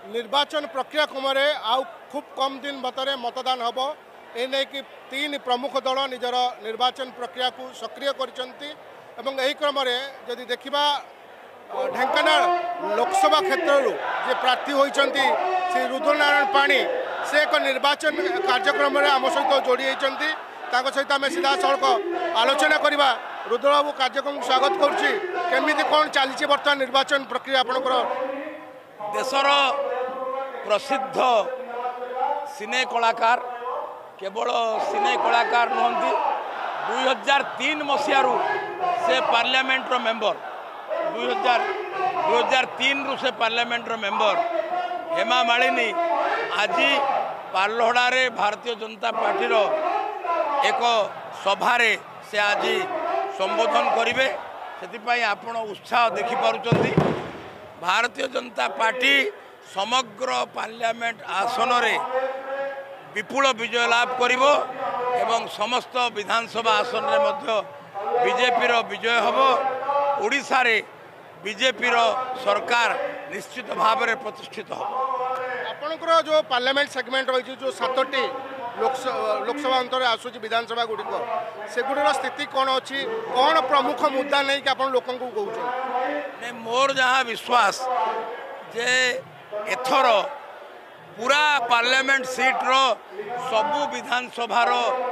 निर्वाचन प्रक्रिया क्रम आउ खूब कम दिन भर मतदान हम एने कि तीन प्रमुख दल निजर निर्वाचन प्रक्रिया को सक्रिय कर क्रम जदि देखा ढेंकानाल लोकसभा क्षेत्र जे प्रार्थी होती श्री रुद्रनारायण पाणी से एक निर्वाचन कार्यक्रम आम सहित जोड़ी होती सहित आम सीधा सड़क आलोचना करवा रुद्रबाबू कार्यक्रम स्वागत करुँची कौन चली बर्तमान निर्वाचन प्रक्रिया आपंकर देशर प्रसिद्ध सिने कलाकार केवल सिने कलाकार नुहति 2003 मसीह से पार्लियामेंट मेंबर 2003 रु से पार्लियामेंट मेंबर हेमा मालिनी आज पार्लहड़ा भारतीय जनता पार्टी एक सभारे से आज संबोधन करेंगे से आपण उत्साह देखिपुंट भारतीय जनता पार्टी समग्र पार्लियामेंट आसन रे विपुल विजय लाभ करिवो एवं समस्त विधानसभा आसन रे मध्य बीजेपी विजय हम ओडिशा रे बीजेपी सरकार निश्चित भाव में प्रतिष्ठित हो। आपणकर जो पार्लियामेंट सेगमेंट रही जो 7टी लोकसभा अंतर आसूँ विधानसभा गुड़िक सेगुड़ स्थिति कौन अच्छी कौन प्रमुख मुद्दा नहीं कि आप लोक कहते मोर जहाँ विश्वास जे एथर पूरा पार्लियामेंट सीट्र सबू विधानसभा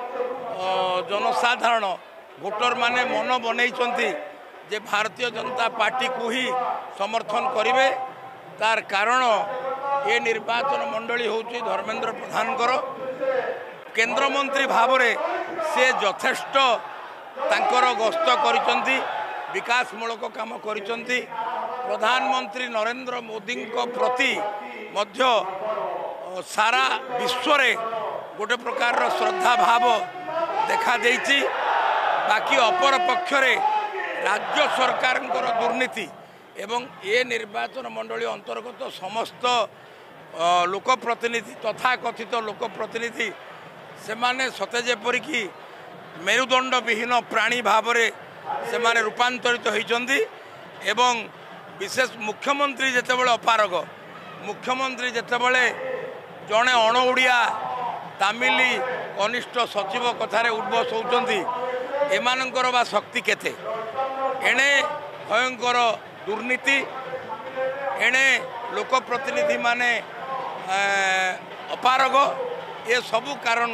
जनसाधारण भोटर माने मन बनई जे भारतीय जनता पार्टी को ही समर्थन करेंगे तार कारण ये निर्वाचन मंडली होची धर्मेंद्र प्रधानकर केंद्र मंत्री भाव में से यथेष्ट तांकर गस्त करिसंती विकासमूलक काम करिसंती प्रधानमंत्री नरेंद्र मोदी प्रति मध्य सारा विश्व रे गोटे प्रकार श्रद्धा भाव देखा देइछि। बाकी अपर पक्षरे राज्य सरकार दुर्नीति एवं ये निर्वाचन मंडली अंतर्गत समस्त लोकप्रतिनिधि तथा कथित लोकप्रतिनिधि से माने सते जेपरि कि मेरुदंड विहीन प्राणी भाव से माने रूपांतरित होइचंदी एवं विशेष मुख्यमंत्री जेतेबेले अपारग मुख्यमंत्री जेतेबेले जड़े अणओडिया तामिली कनिष्ठ सचिव कथार उद्बस होउचंदी एमानंकर बा शक्ति केते एणे भयंकर दुर्नीति एणे लोकप्रतिनिधि माने अपारग ये सबू कारण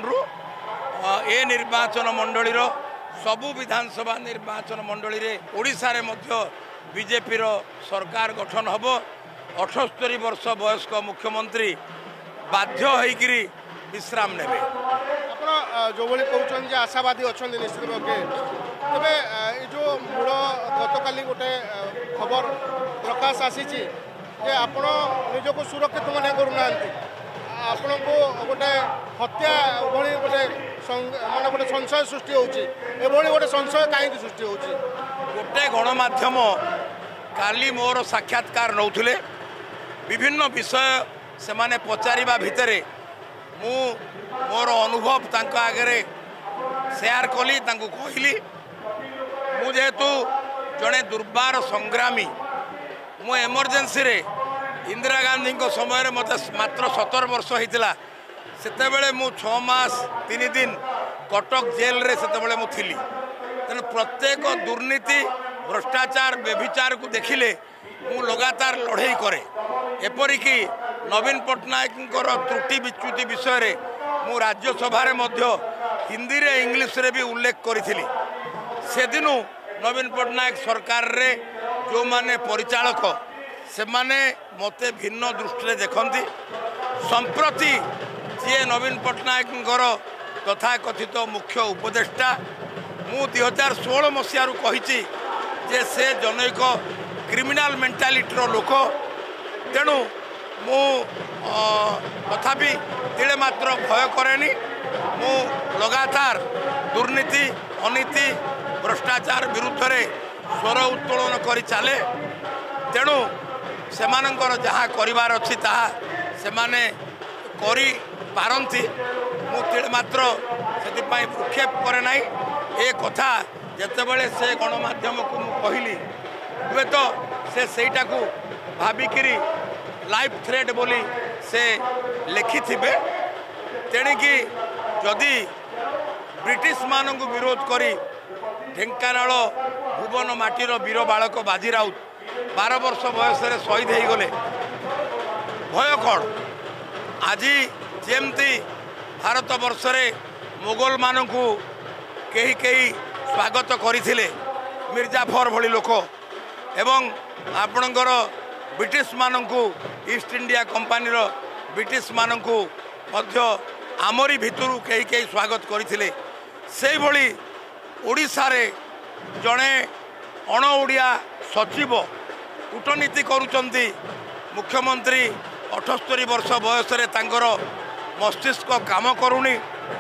ए निर्वाचन मंडलीर सबू विधानसभा निर्वाचन मंडली रे ओडिशा रे मध्य बीजेपी सरकार गठन हब 78 वर्ष वयस्क मुख्यमंत्री बाध्य होइकिरी विश्राम नेबे। आप जो भाई कहते आशावादी अच्छा निश्चित भावे तेरे जो मूल गतकाली गोटे खबर प्रकाश आसी आप निजक सुरक्षित मन करना आपण को गोटे हत्या भली गोटे माने गोटे संशय सृष्टि होची गोटे संशय कहीं सृष्टि होची गोटे गणमाध्यम काली मोर साक्षात्कार नौथिले विभिन्न विषय से माने पचारिबा भितरे मु मोर अनुभव तांको आगे शेयर कली तांको कहली मु जेहेतु जड़े दुर्बार संग्रामी मु एमरजेंसी रे इंदिरा गांधी को समय मत मात्र 17 वर्ष होता से मु 6 मास 3 दिन कटक जेल रे से मु थिली तेणु प्रत्येक दुर्नीति भ्रष्टाचार व्यभिचार को देखिले मु लगातार लड़ाई करे एपरिकी नवीन पट्टनायक त्रुटि विच्युति विषय रे मु राज्यसभा रे मध्य हिंदी रे इंग्लिश रे भी उल्लेख करी से दिनु नवीन पट्टनायक सरकार रे जो माने परिचालक से माने मते भिन्न दृष्टि देखती संप्रति जी नवीन पट्टनायक तथा कथित मुख्य उपदेष्टा मु 2016 मसीह कही जे से जनैक क्रिमिनाल मेंटालिटी लोक तेणु मु तथापि तिले मात्र भय करेनी मु लगातार दुर्नीति अनीति भ्रष्टाचार विरुद्ध रे स्वर उत्तोलन करी चले तेणु सेमानंकर जहाँ करिवार अछि ताहा सेमाने करी पारंती मुझे मात्र से भ्रूक्षेप करे ना ए कथा जितेबले से गणमाध्यम को कहली हुए तो से भाविकी लाइफ थ्रेट बोली से लिखि तेणिकी जदि ब्रिटिश मानक विरोध करी ढेंकानाल भुवन माटीर वीर बालक बाजी राउत 12 वर्ष बयस शहीद हो गले भय कौन आज जमती भारत वर्ष मोगल मानक कहीं कहीं स्वागत करते मिर्जाफर भली लोक एवं आपणकर ब्रिटिश मानक ईस्ट इंडिया कंपानीर ब्रिटिश मानक आमरी भितरू कहीं कहीं स्वागत करते से भली ओडिशा रे जड़े अण ओडिया सचिव कूटनीति करुचंती मुख्यमंत्री 78 वर्ष बयस मस्तिष्क काम करुनी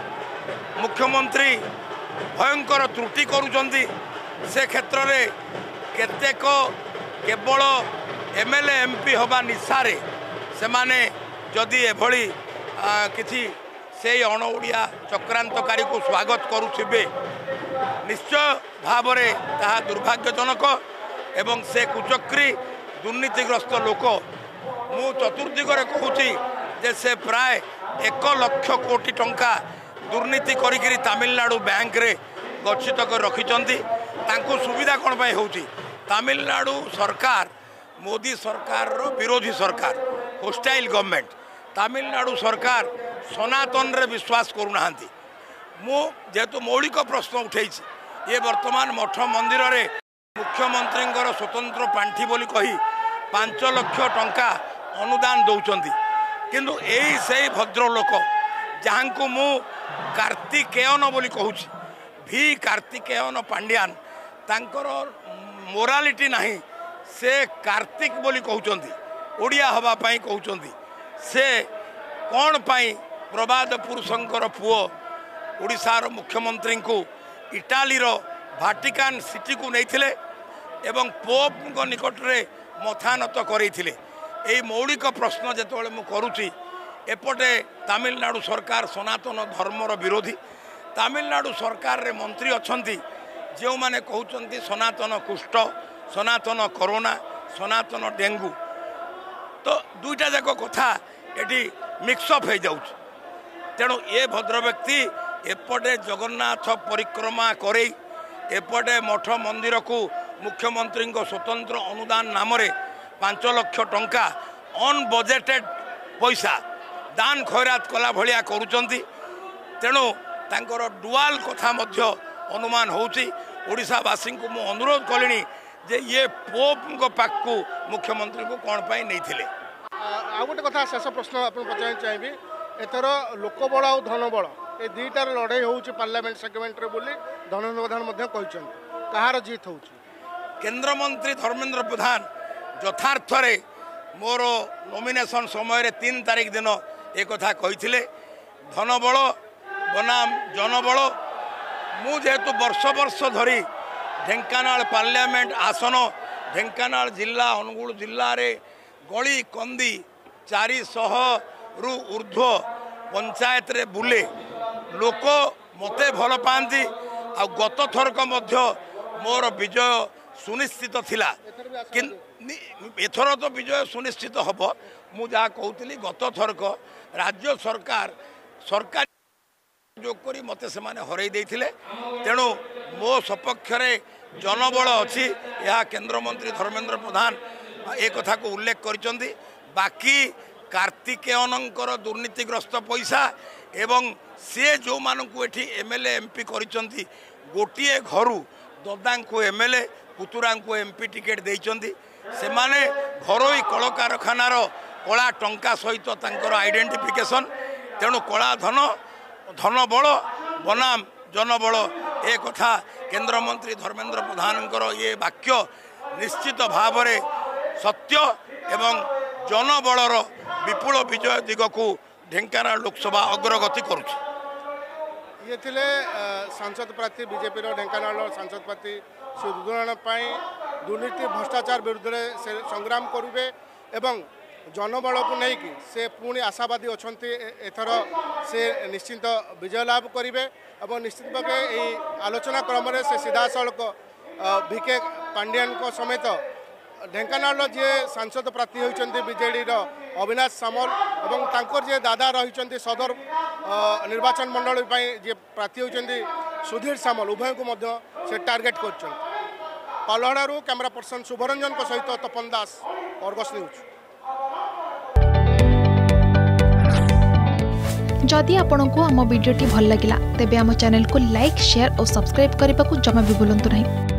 मुख्यमंत्री भयंकर त्रुटि करुचंती से क्षेत्र में केतेक केवल एमएलए एमपी हवा निशारे से माने जदि एभली किछि से अण ओडिया चक्रांतकारी को स्वागत करुथिबे निश्चय भाव में ताहा दुर्भाग्यजनक एवं से कुचक्री दुर्नीतिग्रस्त लोक मु चतुर्दिगरे कहूची जे से प्राय 1 लाख कोटी टंका दुर्नीति करी तमिलनाडु बैंक रे गच्छित कर रखिचंती तांको सुविधा कौन पाई होची तमिलनाडु सरकार मोदी सरकार रो विरोधी सरकार होस्टाइल गवर्नमेंट तमिलनाडु सरकार सनातन रे विश्वास करूना मु जेहेतु मौलिक प्रश्न उठे ये वर्तमान मठ मंदिर रे मुख्यमंत्री स्वतंत्र पांठी बोली कही 5 लाख टंका अनुदान दौरान किंतु यही से भद्र लोक जहाँ को मु कार्तिकेयन बोली कहूँ भी कार्तिकेयन पांड्यान तांकर मोरालिटी नहीं से कार्तिक बोली कहते ओडिया हवा पाई कहते से कौन पाई प्रबाद पुरुषंकर पुओ ओडिशार मुख्यमंत्री को इटाली भाटिकान सिटी को नहीं एवं पोप निकट में मथानत करते यही मौलिक प्रश्न जो मु करुच्ची एपटे तमिलनाडु सरकार सनातन धर्मर विरोधी तमिलनाडु सरकार रे मंत्री अछंती जो माने कहउचंती सनातन कुष्ठ सनातन कोरोना सनातन डेंगू तो दुईटा जाक कथा एटी मिक्सअप हो जाउछ तेणु ये भद्र व्यक्ति एपटे जगन्नाथ परिक्रमा करे एपटे मठ मंदिर को मुख्यमंत्री स्वतंत्र अनुदान नाम 5 लाख टंका अनबजेटेड पैसा दान खैरात कला भलिया करुचंती तेणु तांकर डुआल कथा मध्य अनुमान होउची ओडिशावासी को मु अनुरोध कलिनी जे ये पोप पाखु मुख्यमंत्री को कौन पाई नहीं थिले। आ गोटे कथा शेष प्रश्न आपन पचार चाहिए एथर लोकबल आ धनबल ए दुईटार लड़ाई होउची पार्लियामेंट सेगमेंट रे बोली धर्मेंद्र प्रधान मध्य कहिसंती कहार जीत होउची केंद्र मंत्री धर्मेंद्र प्रधान यथार्थ रे मोर नॉमिनेशन समय 3 तारीख दिन एक कथा कही धनबल बनाम जनबल मु जेहेतु वर्ष वर्ष धरी ढेंकानाल पार्लियामेंट आसन ढेंकानाल जिला अनुगुल जिल्ला रे गली कंदी 400 रु ऊर्ध्व पंचायत रे बुले लोक मते भल पाती आ गत थरक मध्य मोर विजय सुनिश्चित थिला एथर तो विजय सुनिश्चित हम मुझा कहती गत थरक राज्य सरकार सरकार जो करी मते से माने हरई देथिले तेणु मो सपक्ष जनबल अच्छी यह केंद्र मंत्री धर्मेंद्र प्रधान एक कथा को उल्लेख करिसंती बाकी कार्तिकेयनंकर दुर्नीतिग्रस्त पैसा एवं सी जो मानू एठी एमएलए एमपी करिसंती गोटिए घरू ददा को एमएलए पुतुरा को एमपी टिकेट देइचंती से माने घरोई कल कारखानार कला टंका सहित तांकर आइडेंटिफिकेशन तेणु कला धन धनबल बनाम जनबल ए कथा केंद्र मंत्री धर्मेंद्र प्रधान ये वाक्य निश्चित भाव में सत्य एवं जनबलर विपुल विजय दिग को ढेंकानाल लोकसभा अग्रगति करुछि। ये थिले सांसद प्रार्थी बीजेपी ढेंकानाल सांसद प्रार्थी से उद्घाटन दुर्नीति भ्रष्टाचार विरुद्ध से संग्राम करेंगे एवं जनबल को लेकिन से पुणी आशावादी अच्छा एथर से निश्चित विजय लाभ करेंगे और निश्चित भाव आलोचना क्रम से सीधा सड़क भिके पांड्यान समेत ढेंकानाल जी सांसद प्रार्थी होती बीजेडी अविनाश सामल और तांकर जे दादा रही सदर निर्वाचन मंडल जी प्रार्थी होती सुधीर सामल उभय को से टार्गेट कर पालहड़ू कैमरा पर्सन शुभरंजन सहित तपन दास अर्गस न्यूज। जदि आपंक आम भिडी भल लगा तेब आम चैनल को लाइक शेयर और सब्सक्राइब करने को जमा भी भूलु नहीं।